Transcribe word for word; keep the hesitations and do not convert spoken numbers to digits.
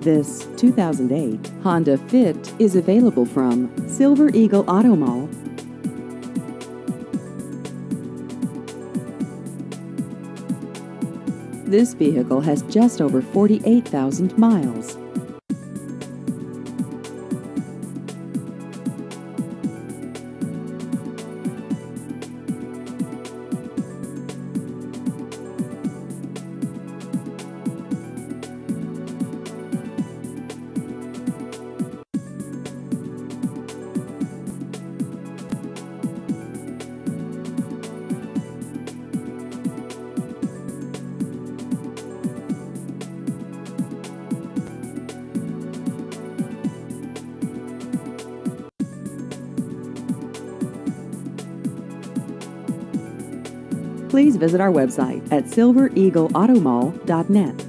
This two thousand eight Honda Fit is available from Silver Eagle Auto Mall. This vehicle has just over forty-eight thousand miles. Please visit our website at silver eagle auto mall dot net.